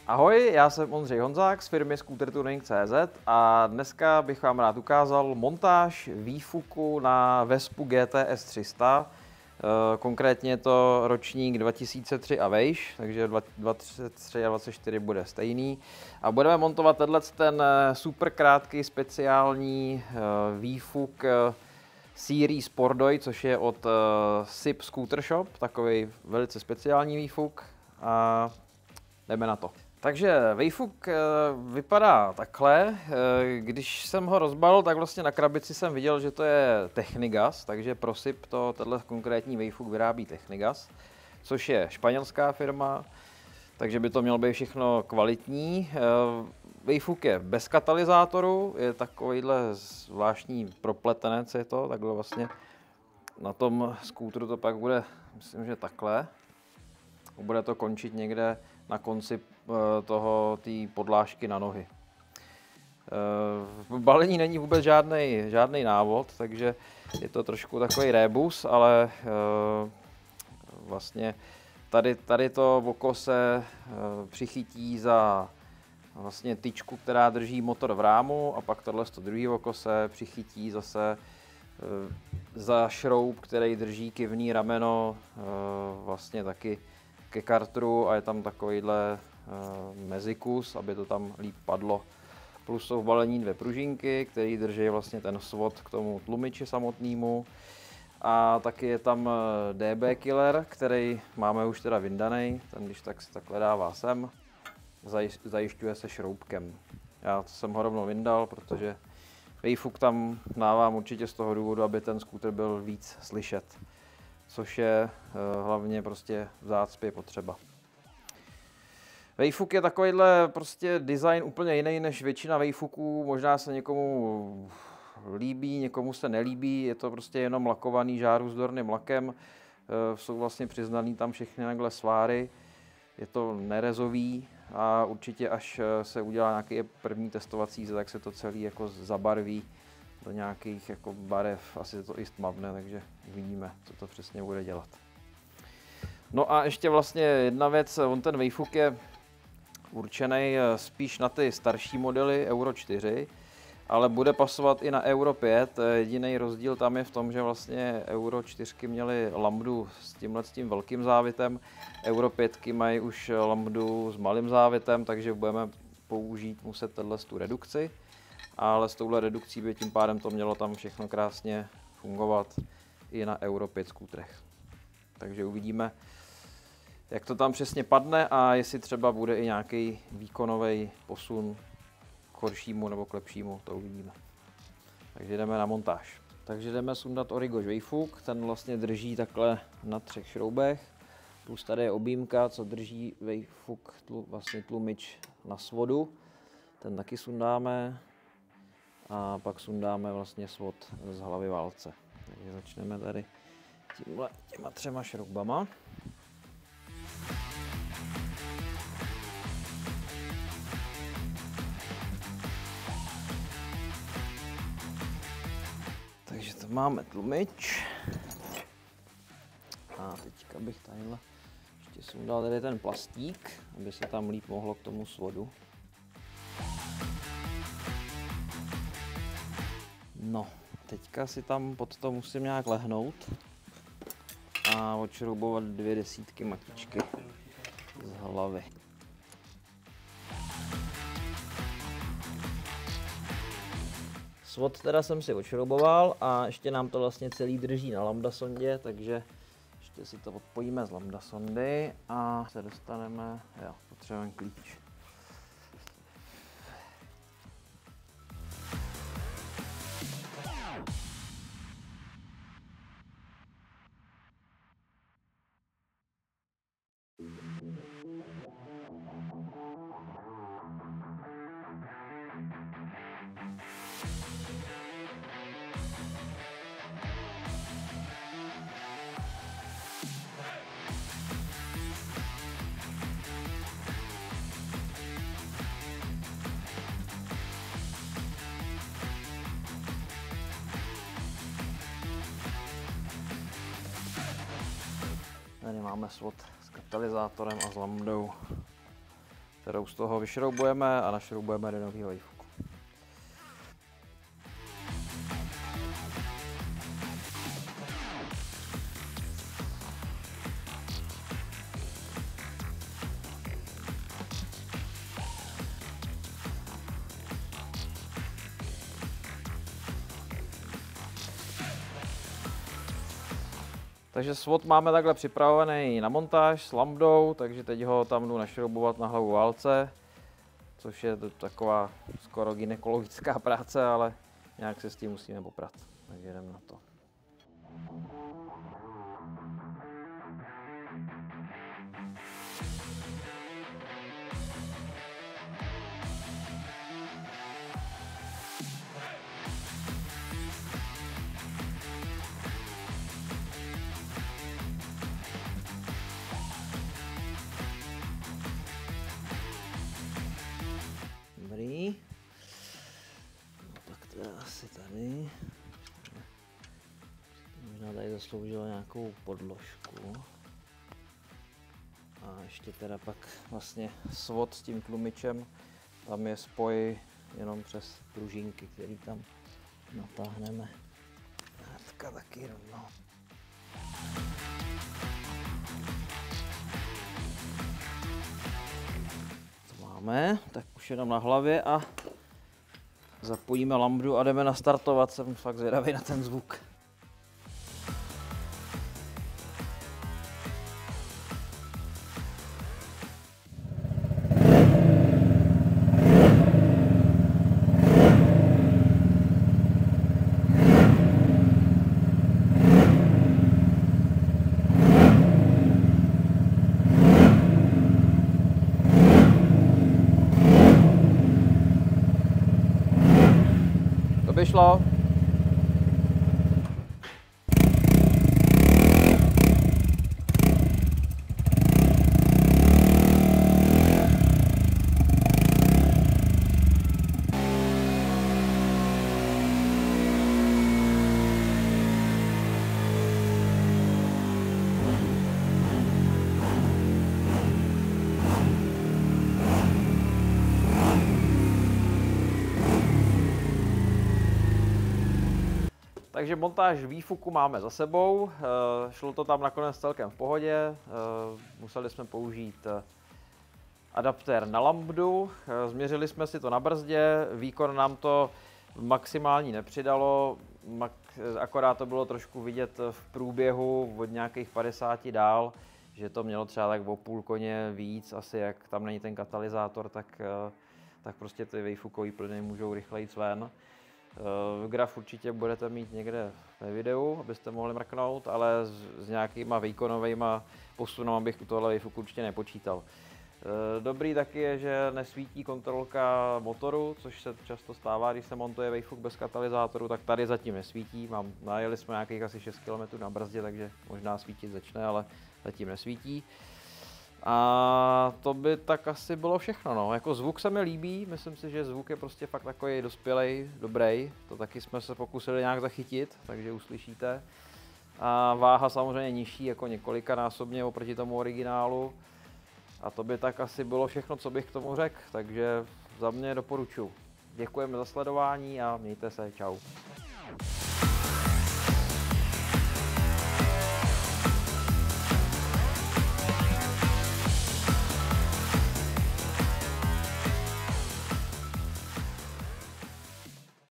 Ahoj, já jsem Ondřej Honzák z firmy Scootertuning.cz a dneska bych vám rád ukázal montáž výfuku na Vespu GTS 300. Konkrétně je to ročník 2003 a vejš, takže 2023 a 2024 bude stejný. A budeme montovat ten super krátký speciální výfuk Series Spordoy, což je od SIP Scooter Shop, takový velice speciální výfuk. A jdeme na to. Takže výfuk vypadá takhle. Když jsem ho rozbalil, tak vlastně na krabici jsem viděl, že to je Technigas, takže pro SIP tenhle konkrétní výfuk vyrábí Technigas, což je španělská firma, takže by to mělo být všechno kvalitní. Výfuk je bez katalyzátoru, je takovýhle zvláštní propletenec, je to, takhle vlastně na tom skútru to pak bude, myslím, že takhle. Bude to končit někde na konci té podlážky na nohy. V balení není vůbec žádný návod, takže je to trošku takový rébus, ale vlastně tady to oko se přichytí za vlastně tyčku, která drží motor v rámu, a pak tohle druhé oko se přichytí zase za šroub, který drží kivní rameno vlastně taky ke kartru, a je tam takovýhle mezikus, aby to tam líp padlo. Plus jsou v balení dvě pružinky, které drží vlastně ten svod k tomu tlumiči samotnému. A taky je tam DB Killer, který máme už teda vyndaný, ten když tak se takhle dává sem, zajišťuje se šroubkem. Já jsem ho rovnou vyndal, protože výfuk tam dávám určitě z toho důvodu, aby ten skútr byl víc slyšet, což je hlavně prostě v zácpě potřeba. Výfuk je takovýhle prostě design úplně jiný než většina výfuků, možná se někomu líbí, někomu se nelíbí, je to prostě jenom lakovaný žáruzdorným lakem, jsou vlastně přiznaný tam všechny takhle sváry, je to nerezový a určitě až se udělá nějaký první testovací, tak se to celý jako zabarví do nějakých jako barev, asi se to i stmavne, takže uvidíme, co to přesně bude dělat. No a ještě vlastně jedna věc, ten výfuk je určený spíš na ty starší modely Euro 4, ale bude pasovat i na Euro 5. Jediný rozdíl tam je v tom, že vlastně Euro 4 měly lambdu s tím velkým závětem, Euro 5 mají už lambdu s malým závětem, takže budeme použít muset tu redukci. Ale s touhle redukcí by tím pádem to mělo tam všechno krásně fungovat i na Euro 5 skútrech. Takže uvidíme, jak to tam přesně padne a jestli třeba bude i nějaký výkonový posun k horšímu nebo k lepšímu, to uvidíme. Takže jdeme na montáž. Takže jdeme sundat Origoš výfuk, ten vlastně drží takhle na 3 šroubech, plus tady je objímka, co drží výfuk, vlastně tlumič na svodu, ten taky sundáme. A pak sundáme vlastně svod z hlavy válce. Takže začneme tady těma 3 šroubama. Takže to máme tlumič. A teďka bych tadyhle ještě sundal tady ten plastík, aby se tam líp mohlo k tomu svodu. No, teďka si tam pod to musím nějak lehnout a odšroubovat 2 desítky matičky z hlavy. Svod teda jsem si odšrouboval a ještě nám to vlastně celý drží na lambda sondě, takže ještě si to odpojíme z lambda sondy a se dostaneme, potřebujeme klíč. Tady máme svod s katalyzátorem a s lambdou. kterou z toho vyšroubujeme a našroubujeme do nového výfuku. Takže svod máme takhle připravený na montáž s lambdou, takže teď ho tam jdu našroubovat na hlavu válce, což je taková skoro gynekologická práce, ale nějak se s tím musíme poprat, takže jdeme na to. Dobrý. No, tak to je asi tady. Možná tady zasloužila nějakou podložku. A ještě teda pak vlastně svod s tím tlumičem. Tam je spoj jenom přes pružinky, který tam natáhneme. Hátka taky rovnou. Máme, tak už jenom na hlavě a zapojíme lambdu a jdeme nastartovat. Jsem fakt zvědavý na ten zvuk. To by šlo. Takže montáž výfuku máme za sebou, šlo to tam nakonec celkem v pohodě, museli jsme použít adaptér na lambdu, změřili jsme si to na brzdě, výkon nám to maximální nepřidalo, akorát to bylo trošku vidět v průběhu od nějakých 50 dál, že to mělo třeba tak o půl koně víc, asi jak tam není ten katalyzátor, tak prostě ty výfukové plyny můžou rychleji ven. Graf určitě budete mít někde ve videu, abyste mohli mrknout, ale s nějakýma výkonovými posunama bych u tohle výfuku určitě nepočítal. Dobrý taky je, že nesvítí kontrolka motoru, což se často stává, když se montuje výfuk bez katalyzátoru, tak tady zatím nesvítí. Najeli jsme nějakých asi 6 km na brzdě, takže možná svítit začne, ale zatím nesvítí. A to by tak asi bylo všechno. No. Jako zvuk se mi líbí, myslím si, že zvuk je prostě fakt takový dospělej, dobrý. To taky jsme se pokusili nějak zachytit, takže uslyšíte. A váha samozřejmě nižší, jako několikanásobně oproti tomu originálu. A to by tak asi bylo všechno, co bych k tomu řekl, takže za mě doporučuji. Děkujeme za sledování a mějte se, čau.